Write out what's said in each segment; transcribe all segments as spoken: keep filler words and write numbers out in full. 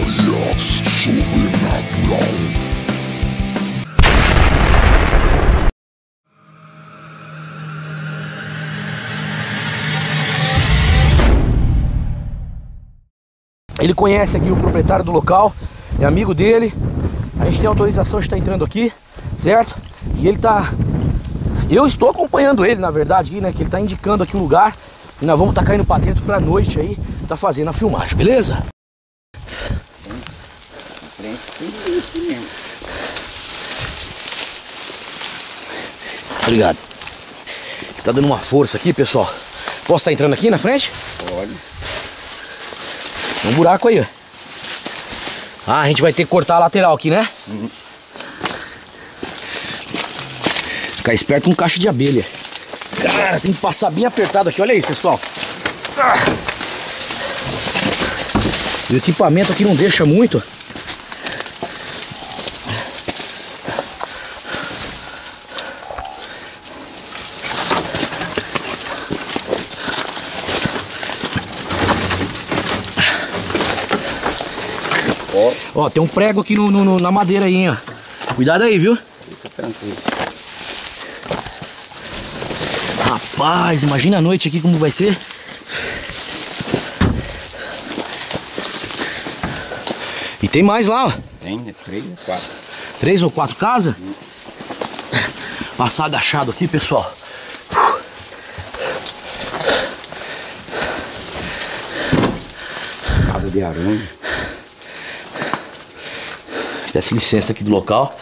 História sobrenatural. Ele conhece aqui o proprietário do local, é amigo dele. A gente tem autorização de estar entrando aqui, certo? E ele tá... Eu estou acompanhando ele, na verdade, aqui, né? Que ele tá indicando aqui o lugar. E nós vamos estar caindo pra dentro pra noite aí, tá fazendo a filmagem, beleza? Obrigado. Tá dando uma força aqui, pessoal. Posso estar entrando aqui na frente? Pode. Tem um buraco aí, ó. Ah, a gente vai ter que cortar a lateral aqui, né? Uhum. Ficar esperto com caixa de abelha. Cara, tem que passar bem apertado aqui. Olha isso, pessoal. Ah. O equipamento aqui não deixa muito. Ó, tem um prego aqui no, no, na madeira aí, hein, ó. Cuidado aí, viu? Fica tranquilo. Rapaz, imagina a noite aqui como vai ser. E tem mais lá, ó. Tem, né? Três ou quatro. Três ou quatro casas? Hum. Passar agachado aqui, pessoal. Casa de aranha. Peço licença aqui do local.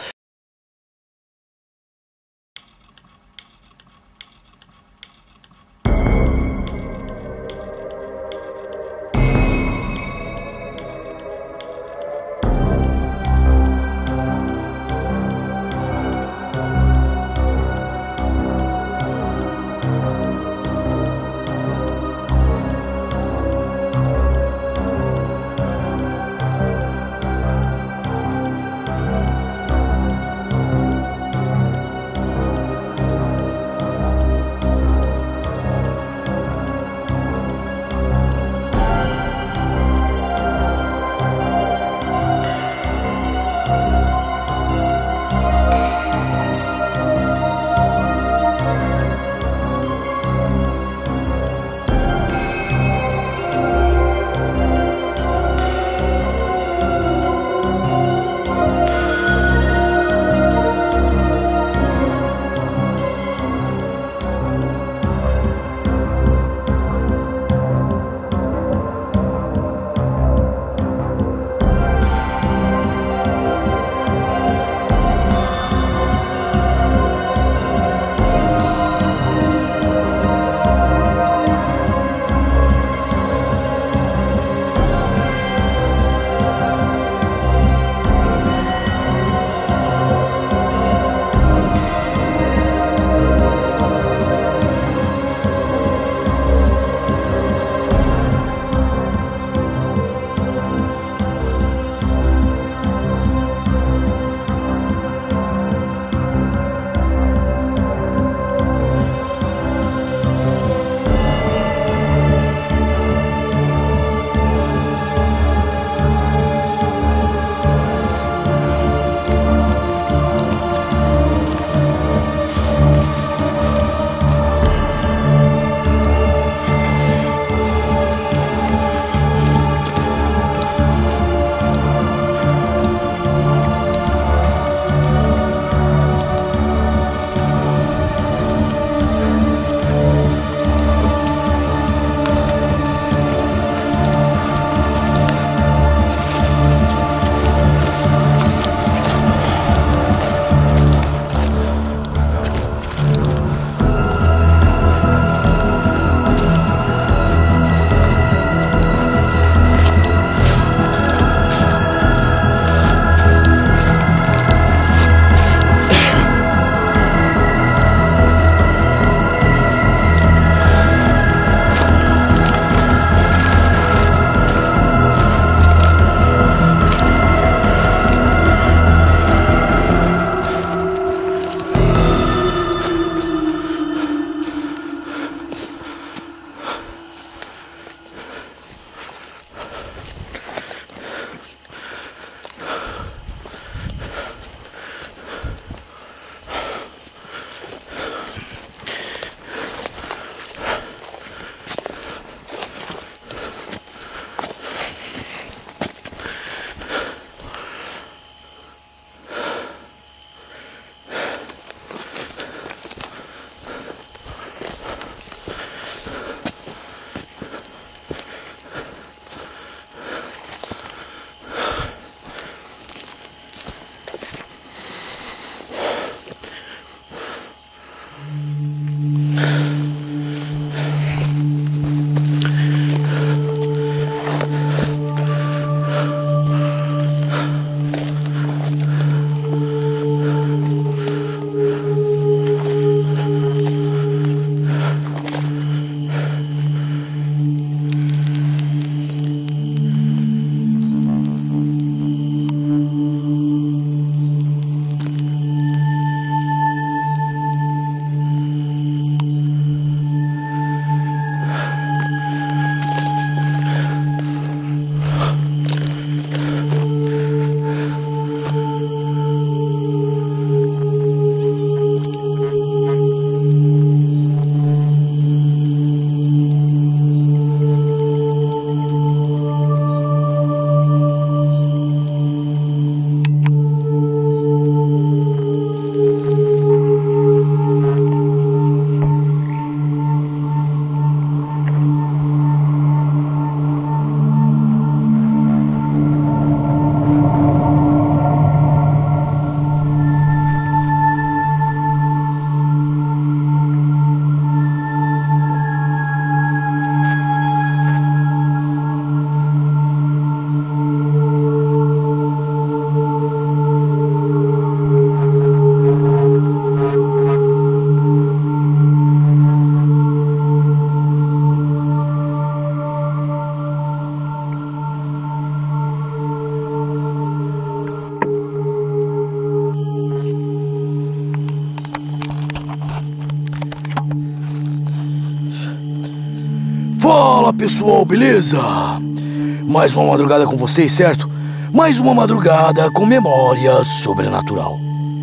Fala pessoal, beleza? Mais uma madrugada com vocês, certo? Mais uma madrugada com memória sobrenatural.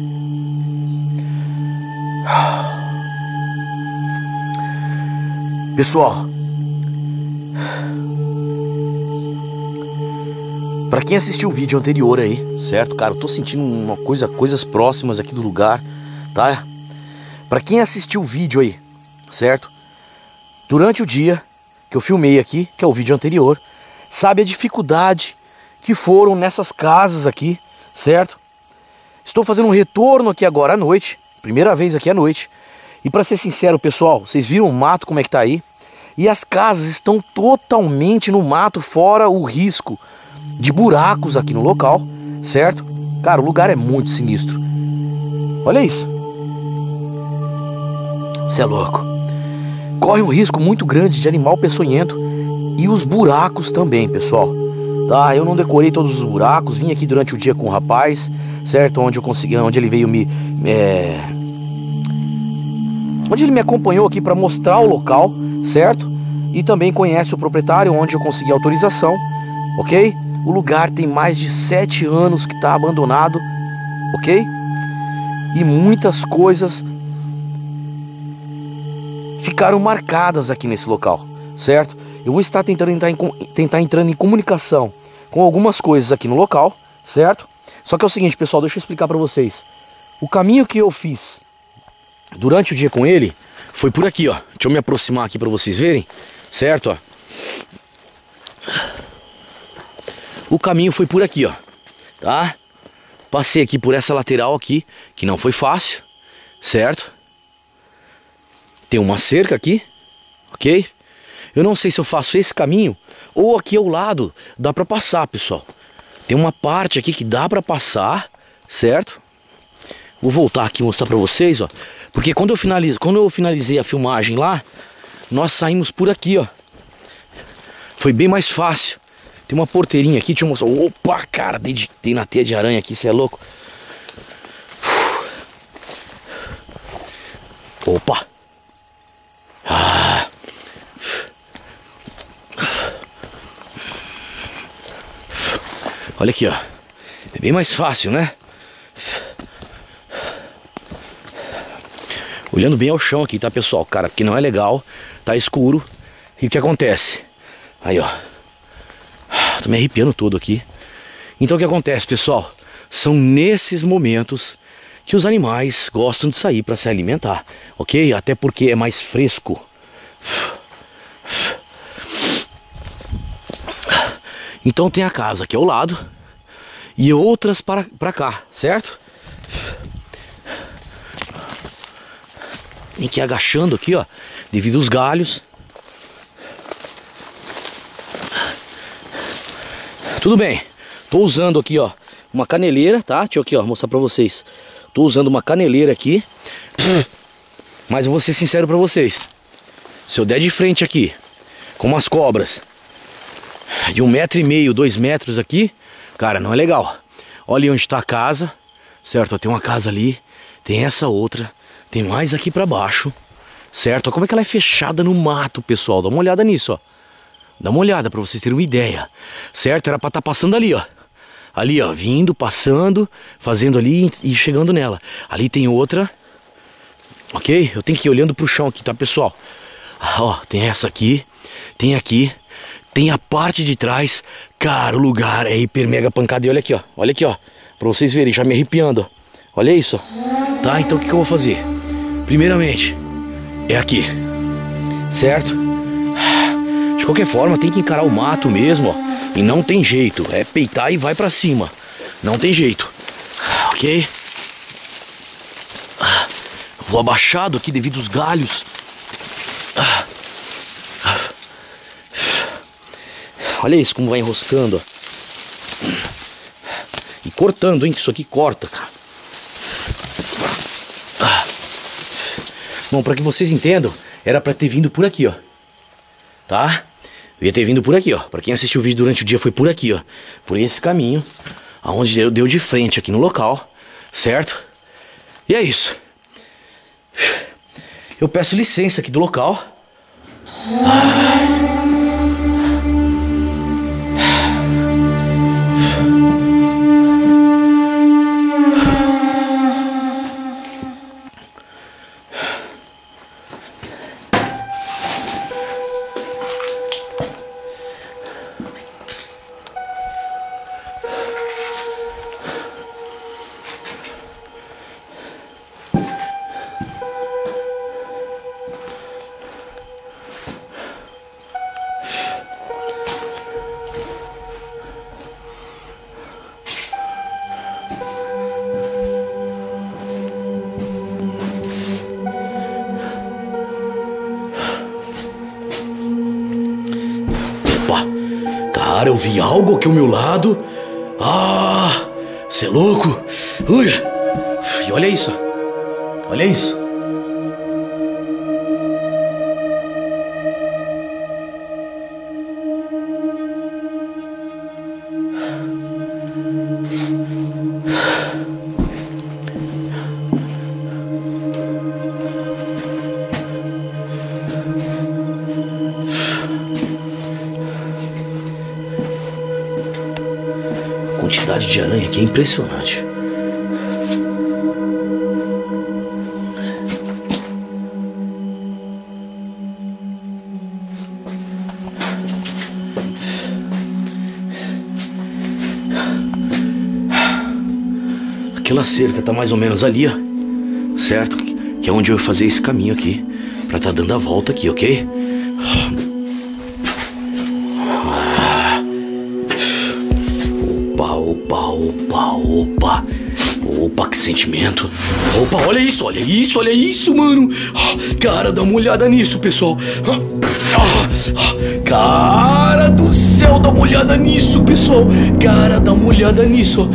Pessoal, pra quem assistiu o vídeo anterior aí, certo? Cara, eu tô sentindo uma coisa, coisas próximas aqui do lugar, tá? Pra quem assistiu o vídeo aí, certo? Durante o dia que eu filmei aqui, que é o vídeo anterior, sabe a dificuldade que foram nessas casas aqui, certo? Estou fazendo um retorno aqui agora à noite, primeira vez aqui à noite. E pra ser sincero, pessoal, vocês viram o mato como é que tá aí? E as casas estão totalmente no mato, fora o risco de buracos aqui no local, certo? Cara, o lugar é muito sinistro. Olha isso. Cê é louco. Corre um risco muito grande de animal peçonhento e os buracos também, pessoal. Tá, eu não decorei todos os buracos, vim aqui durante o dia com o rapaz, certo? Onde eu consegui, onde ele veio me... É... Onde ele me acompanhou aqui para mostrar o local, certo? E também conhece o proprietário, onde eu consegui autorização, ok? O lugar tem mais de sete anos que está abandonado, ok? E muitas coisas ficaram marcadas aqui nesse local, certo? Eu vou estar tentando entrar, em, tentar entrando em comunicação com algumas coisas aqui no local, certo? Só que é o seguinte, pessoal, deixa eu explicar para vocês. O caminho que eu fiz durante o dia com ele foi por aqui, ó. Deixa eu me aproximar aqui para vocês verem, certo? Ó. O caminho foi por aqui, ó, tá? Passei aqui por essa lateral aqui, que não foi fácil, certo? Tem uma cerca aqui, ok? Eu não sei se eu faço esse caminho ou aqui ao lado dá pra passar, pessoal. Tem uma parte aqui que dá pra passar, certo? Vou voltar aqui e mostrar pra vocês, ó. Porque quando eu, finalizo, quando eu finalizei a filmagem lá, nós saímos por aqui, ó. Foi bem mais fácil. Tem uma porteirinha aqui, deixa eu mostrar. Opa, cara, dei, de, dei na teia de aranha aqui, você é louco. Opa. Ah. Olha aqui, ó. É bem mais fácil, né? Olhando bem ao chão aqui, tá, pessoal? Cara, porque não é legal. Tá escuro. E o que acontece? Aí, ó. Tô me arrepiando todo aqui. Então o que acontece, pessoal? São nesses momentos que os animais gostam de sair para se alimentar, ok? Até porque é mais fresco. Então tem a casa aqui ao lado e outras para, para cá, certo? Tem que ir agachando aqui, ó, devido aos galhos. Tudo bem, tô usando aqui, ó, uma caneleira, tá? Deixa eu aqui, ó, mostrar pra vocês. Tô usando uma caneleira aqui. Mas eu vou ser sincero pra vocês. Se eu der de frente aqui com umas cobras de um metro e meio, dois metros aqui, cara, não é legal. Olha aí onde tá a casa, certo? Tem uma casa ali, tem essa outra, tem mais aqui pra baixo, certo? Olha como é que ela é fechada no mato, pessoal. Dá uma olhada nisso, ó. Dá uma olhada pra vocês terem uma ideia, certo? Era pra estar passando ali, ó. Ali, ó, vindo, passando, fazendo ali e chegando nela. Ali tem outra, ok? Eu tenho que ir olhando pro chão aqui, tá, pessoal? Ó, tem essa aqui, tem aqui, tem a parte de trás. Cara, o lugar é hiper mega pancada. E olha aqui, ó, olha aqui, ó, pra vocês verem, já me arrepiando, ó. Olha isso, ó. Tá, então o que, que eu vou fazer? Primeiramente, é aqui, certo? De qualquer forma, tem que encarar o mato mesmo, ó. E não tem jeito, é peitar e vai pra cima. Não tem jeito, ok? Vou abaixado aqui devido aos galhos. Olha isso como vai enroscando, ó. E cortando, hein? Isso aqui corta, cara. Bom, pra que vocês entendam, era pra ter vindo por aqui, ó. Tá? Eu ia ter vindo por aqui, ó. Pra quem assistiu o vídeo durante o dia, foi por aqui, ó. Por esse caminho, aonde eu deu de frente aqui no local, certo? E é isso. Eu peço licença aqui do local. Ah. Cara, eu vi algo aqui ao meu lado. Ah, cê é louco. Olha. E olha isso. Olha isso. A quantidade de aranha aqui é impressionante. Aquela cerca tá mais ou menos ali, ó. Certo? Que é onde eu ia fazer esse caminho aqui. Pra tá dando a volta aqui, ok? Opa, opa, opa, opa. Opa, que sentimento. Opa, olha isso, olha isso, olha isso, mano. Cara, dá uma olhada nisso, pessoal. Cara do céu, dá uma olhada nisso, pessoal. Cara, dá uma olhada nisso.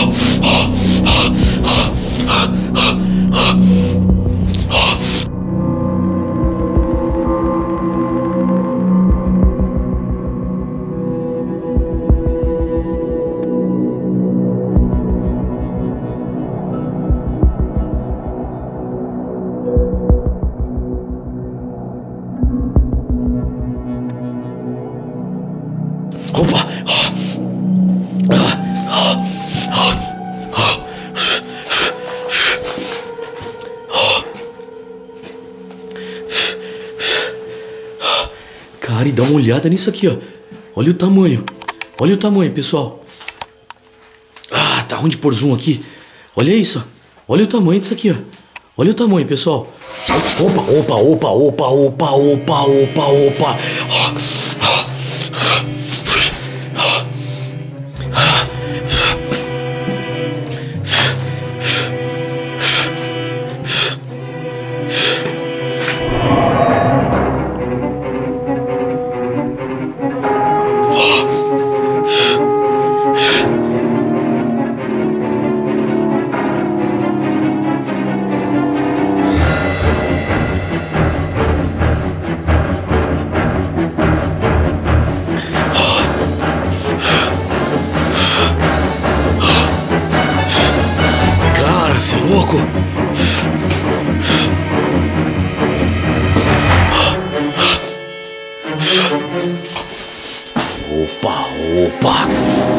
Opa! Cara, e dá uma olhada nisso aqui, ó. Olha o tamanho. Olha o tamanho, pessoal. Ah, tá ruim de pôr zoom aqui. Olha isso. Olha o tamanho disso aqui, ó. Olha o tamanho, pessoal. Opa, opa, opa, opa, opa, opa, opa, opa. Você é louco? Opa, opa.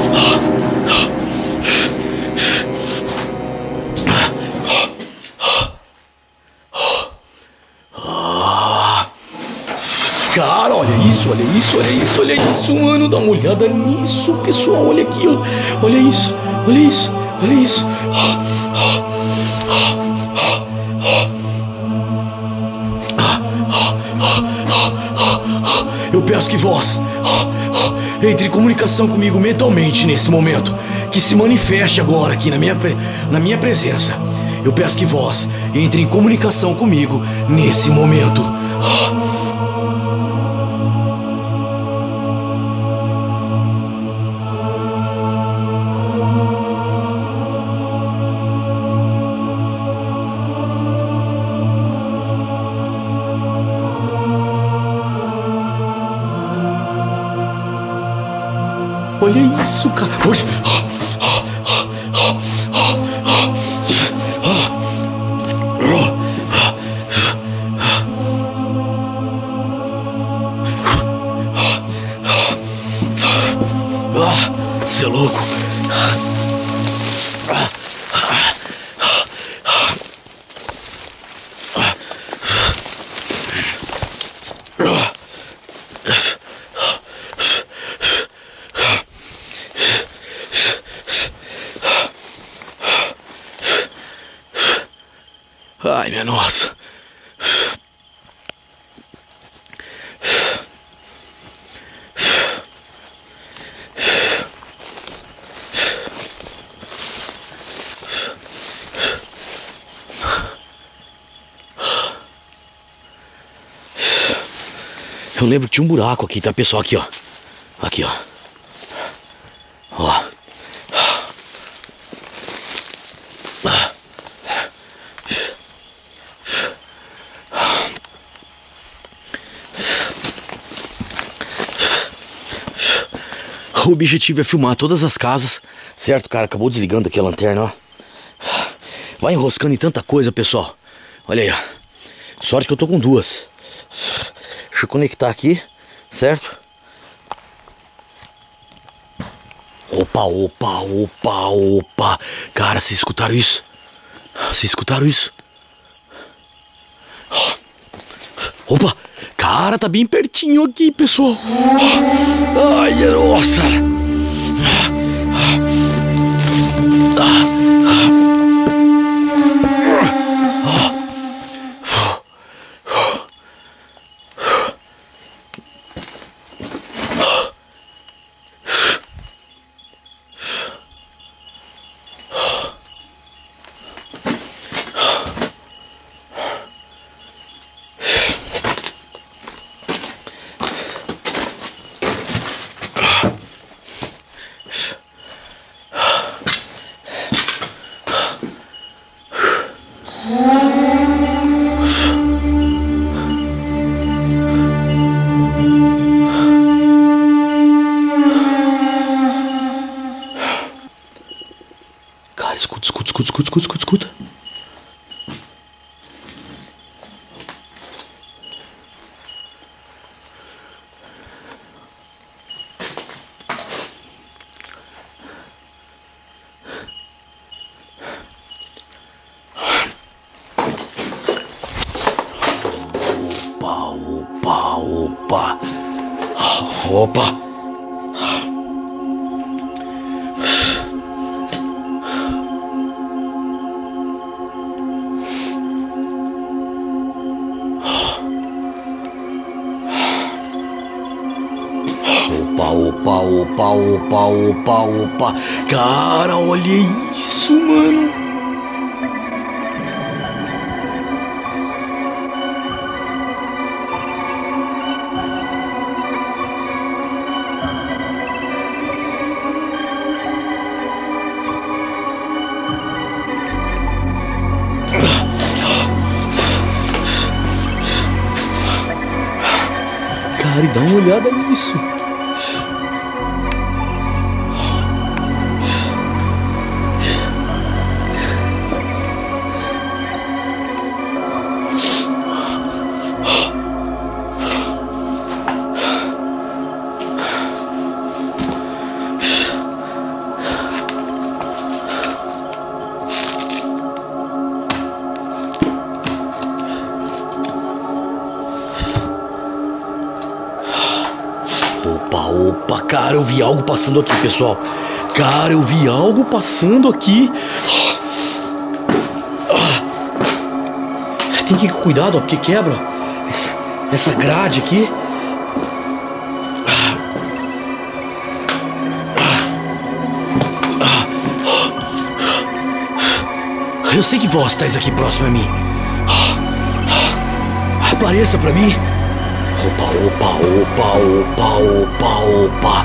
Cara, olha isso, olha isso, olha isso, olha isso, mano. Dá uma olhada nisso, pessoal. Olha aqui, ó. Olha isso, olha isso, olha isso. Eu peço que vós entre em comunicação comigo mentalmente nesse momento. Que se manifeste agora aqui na minha, na minha presença. Eu peço que vós entre em comunicação comigo nesse momento. Olha isso, cara. Hoje. Você é louco. Ai, minha nossa. Eu lembro que tinha um buraco aqui, tá, pessoal? Aqui, ó. Aqui, ó. Ó. O objetivo é filmar todas as casas, certo, cara? Acabou desligando aqui a lanterna, ó. Vai enroscando em tanta coisa, pessoal. Olha aí, ó. Sorte que eu tô com duas. Deixa eu conectar aqui, certo? Opa, opa, opa, opa. Cara, vocês escutaram isso? Vocês escutaram isso? Opa! Cara, tá bem pertinho aqui, pessoal. Ai, nossa. Cara, escuta, escuta, escuta, escuta, escuta, escuta, escuta. Opa, opa, opa. Opa. Opa, opa, opa, opa, opa. Cara, olha isso, mano. Cara, e dá uma olhada nisso. Opa, opa, cara, eu vi algo passando aqui, pessoal. Cara, eu vi algo passando aqui. Tem que ir com cuidado, ó, porque quebra essa, essa grade aqui. Eu sei que vós estáis aqui próximo a mim. Apareça pra mim. Opa, opa, opa, opa, opa, opa.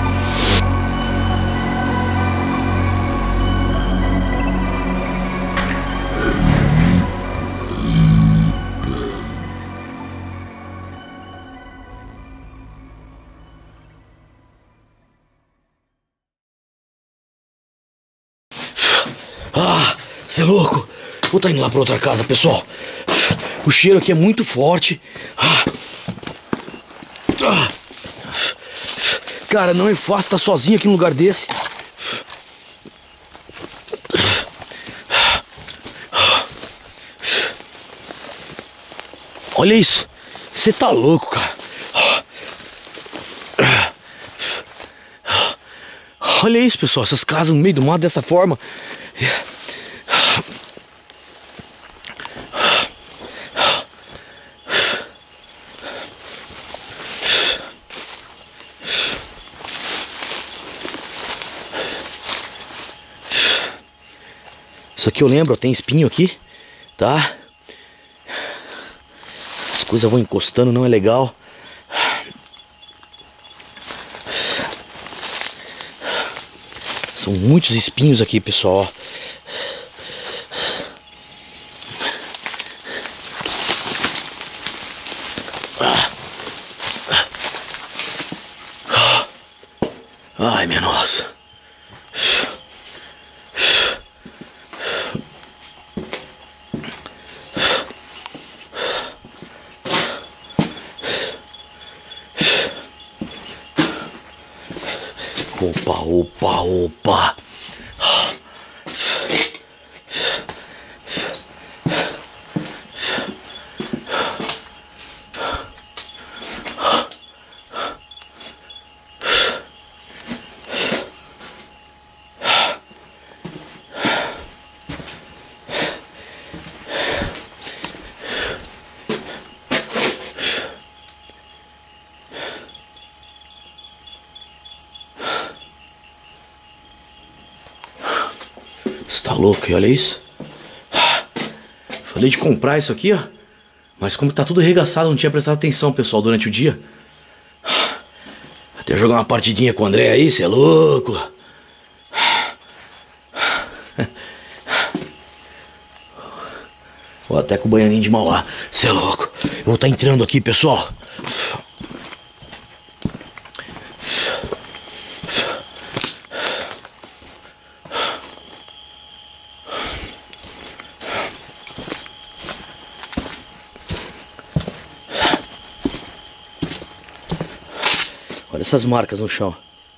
Ah, você é louco? Vou estar indo lá pra outra casa, pessoal. O cheiro aqui é muito forte. Ah. Ah. Cara, não é fácil estar sozinho aqui num lugar desse. Olha isso. Você tá louco, cara. Olha isso, pessoal. Essas casas no meio do mato dessa forma. Isso aqui eu lembro, tem espinho aqui, tá? As coisas vão encostando, não é legal. São muitos espinhos aqui, pessoal. Ai, minha nossa. Opa, opa, opa. Você tá louco? E olha isso. Falei de comprar isso aqui, ó. Mas como tá tudo arregaçado, não tinha prestado atenção, pessoal, durante o dia. Até jogar uma partidinha com o André aí, cê é louco. Ou até com o Baianinho de Mauá, cê é louco. Eu vou tá entrando aqui, pessoal. Olha essas marcas no chão.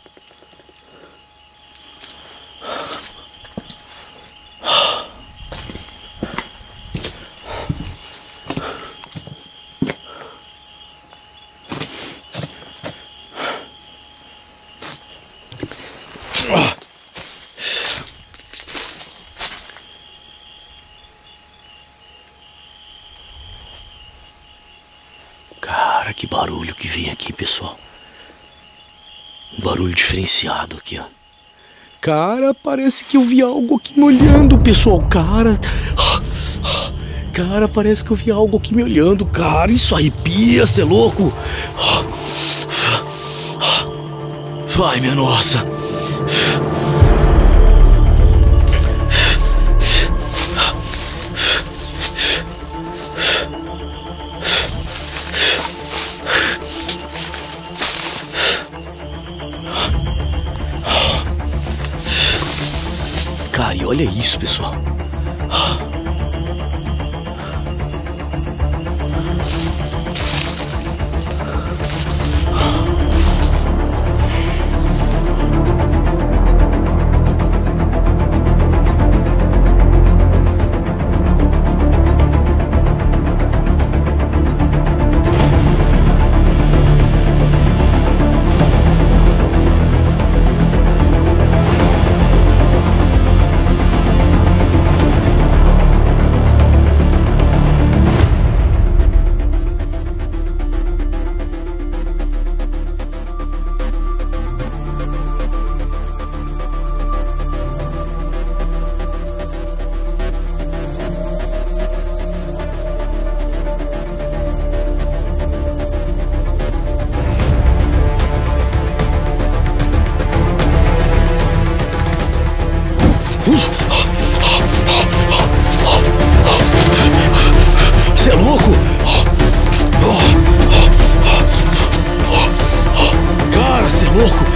Cara, que barulho que vem aqui, pessoal. Um barulho diferenciado aqui, ó. Cara, parece que eu vi algo aqui me olhando, pessoal. Cara, cara, parece que eu vi algo aqui me olhando. Cara, isso arrepia, cê é louco. Vai, minha nossa. Cara, e olha isso, pessoal. Você é louco? Cara, você é louco?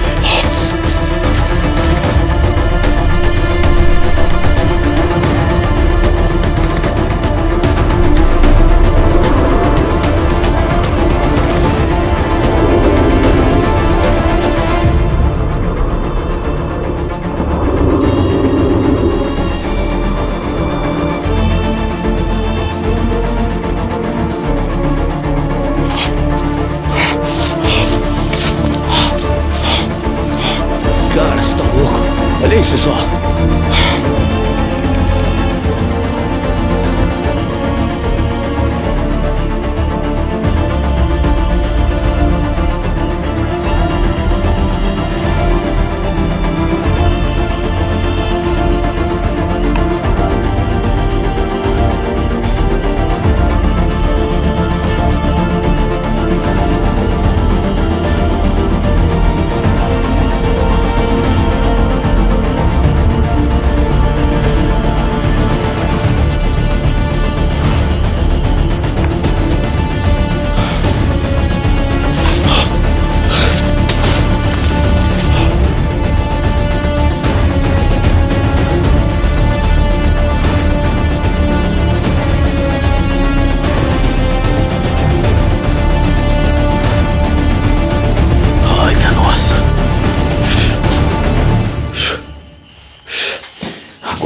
Cara, você tá louco? Olha isso, pessoal.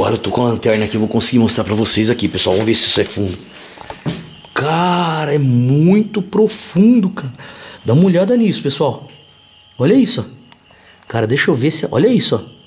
Agora eu tô com a lanterna aqui, eu vou conseguir mostrar pra vocês aqui, pessoal. Vamos ver se isso é fundo. Cara, é muito profundo, cara. Dá uma olhada nisso, pessoal. Olha isso, ó. Cara, deixa eu ver se... Olha isso, ó.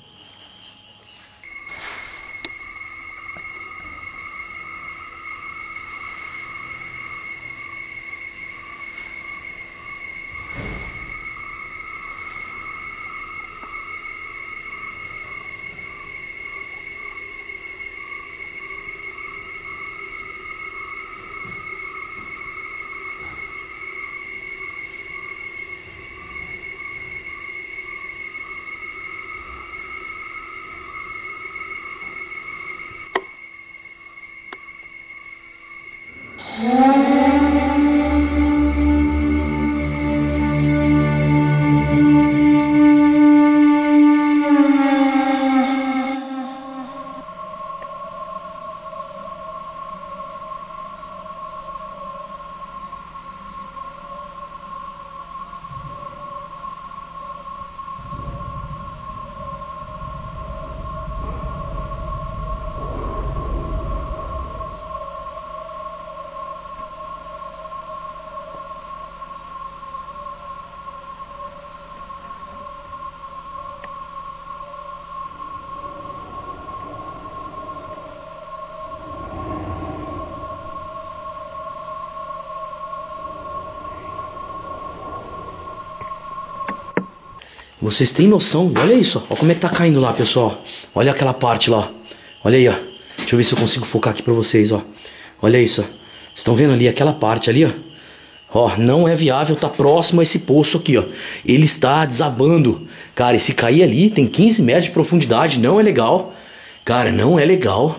Vocês têm noção? Olha isso, ó. Olha como é que tá caindo lá, pessoal. Olha aquela parte lá. Olha aí, ó. Deixa eu ver se eu consigo focar aqui pra vocês, ó. Olha isso, ó. Vocês estão vendo ali aquela parte ali, ó? Ó, não é viável, tá próximo a esse poço aqui, ó. Ele está desabando. Cara, e se cair ali, tem quinze metros de profundidade, não é legal. Cara, não é legal.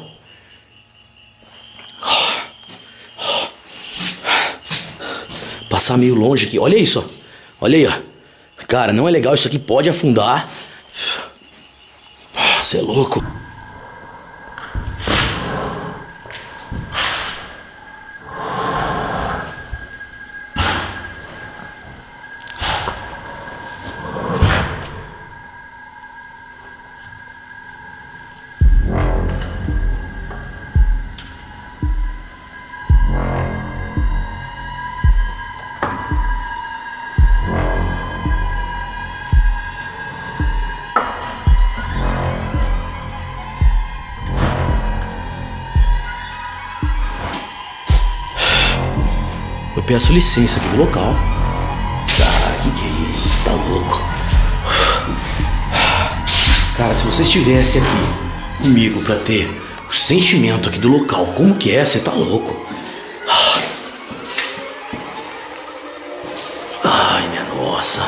Passar meio longe aqui. Olha isso, ó. Olha aí, ó. Cara, não é legal, isso aqui pode afundar. Você é louco. Eu peço licença aqui do local. Cara, que que é isso? Você tá louco? Cara, se você estivesse aqui comigo pra ter o sentimento aqui do local, como que é? Você tá louco? Ai, minha nossa.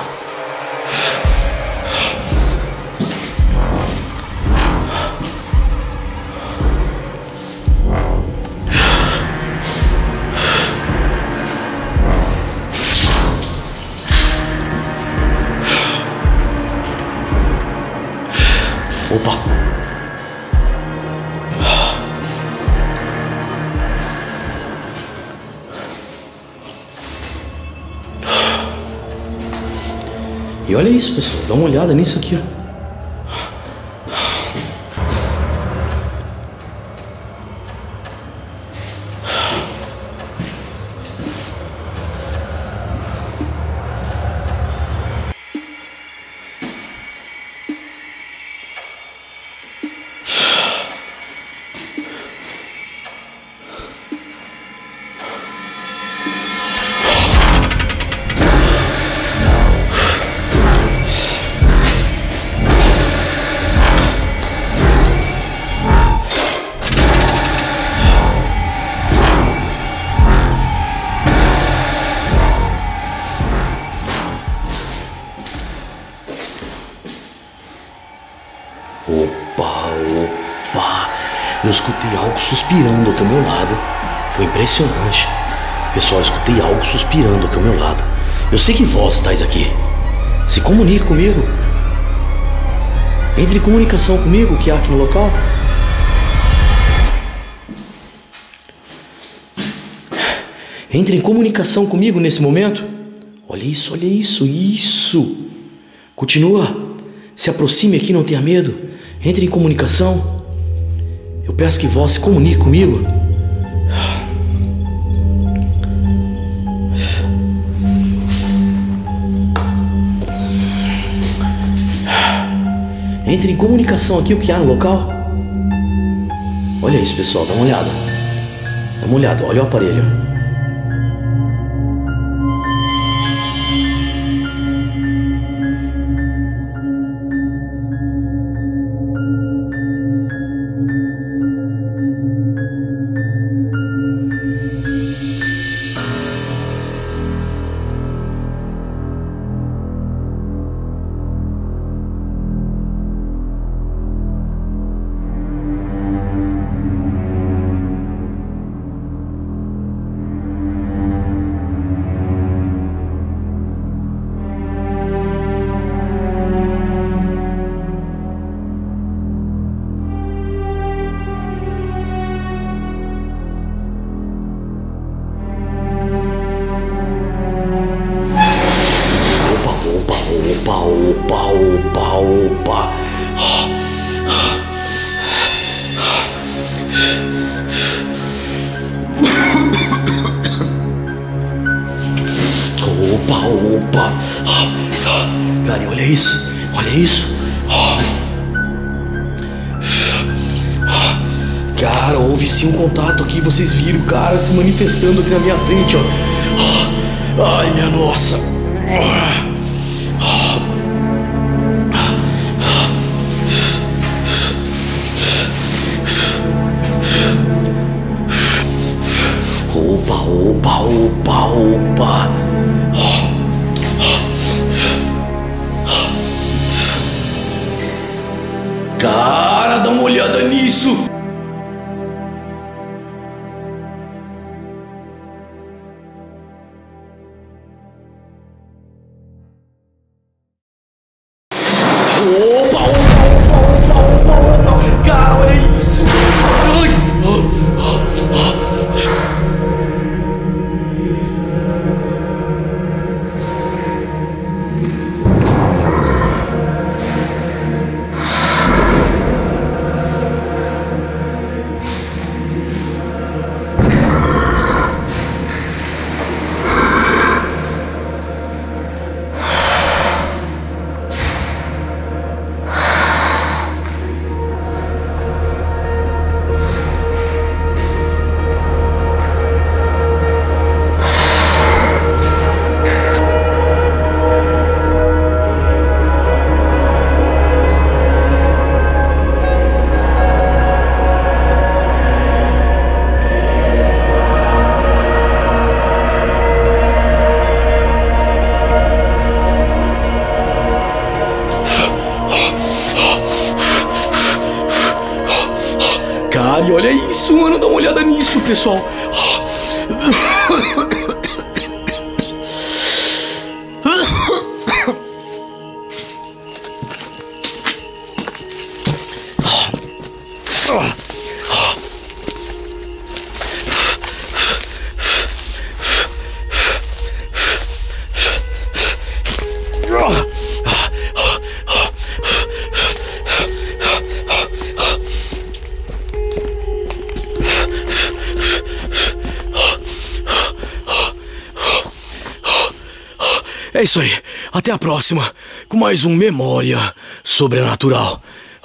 Opa! E olha isso, pessoal. Dá uma olhada nisso aqui, ó. Opa, opa. Eu escutei algo suspirando aqui ao meu lado. Foi impressionante. Pessoal, eu escutei algo suspirando aqui ao meu lado. Eu sei que vós estáis aqui. Se comunique comigo. Entre em comunicação comigo, o que há aqui no local. Entre em comunicação comigo nesse momento. Olha isso, olha isso, isso. Continua. Se aproxime aqui, não tenha medo. Entre em comunicação. Eu peço que vós se comunique comigo. Entre em comunicação aqui o que há no local. Olha isso, pessoal, dá uma olhada. Dá uma olhada, olha o aparelho. Opa, opa, opa, opa. Opa, opa. Cara, olha isso, olha isso. Cara, houve sim um contato aqui, vocês viram o cara se manifestando aqui na minha frente, ó. Ai, minha nossa. Opa, opa, opa, opa. Cara, dá uma olhada nisso. Opa, opa, opa, opa, opa, opa. Cara, olha isso. Ai. Cara, e olha isso, mano, dá uma olhada nisso, pessoal. É isso aí, até a próxima, com mais um Memória Sobrenatural.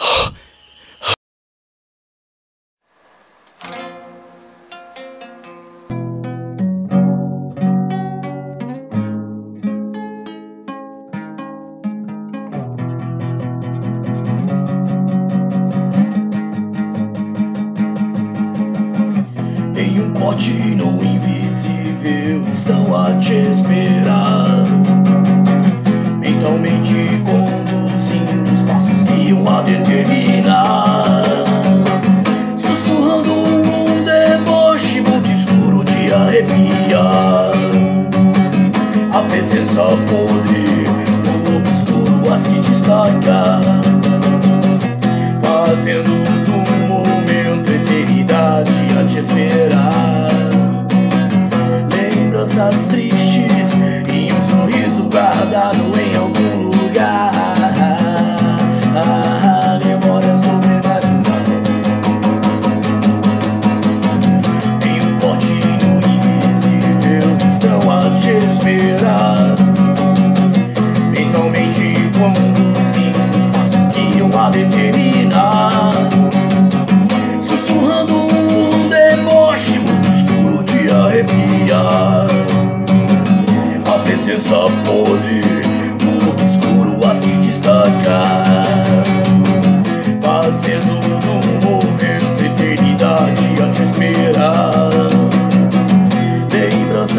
Em um cortino invisível estão a te esperar, mentalmente conduzindo os passos que iam a determinar, sussurrando um deboche muito escuro de arrepiar. A presença podre no obscuro a se destacar, fazendo do momento eternidade a te esperar. Lembranças tristes e um sorriso guardado em algum lugar. Memória sobrenatural.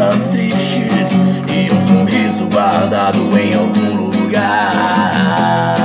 dias tristes e um sorriso guardado em algum lugar.